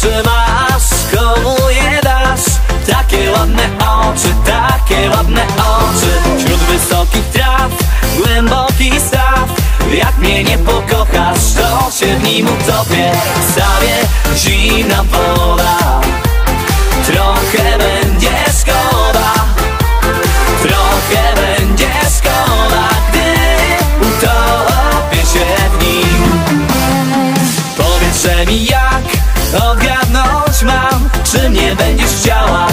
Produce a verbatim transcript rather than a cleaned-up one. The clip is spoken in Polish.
Czy masz, komu je dasz? Takie ładne oczy, takie ładne oczy. Wśród wysokich traw, głęboki staw. Jak mnie nie pokochasz, to się w nim utopię. Stawię zimna woda, trochę będzie szkoda, trochę będzie szkoda, gdy utopię się w nim. Powiedz, że mi jak odgadnąć mam, czy mnie będziesz chciała,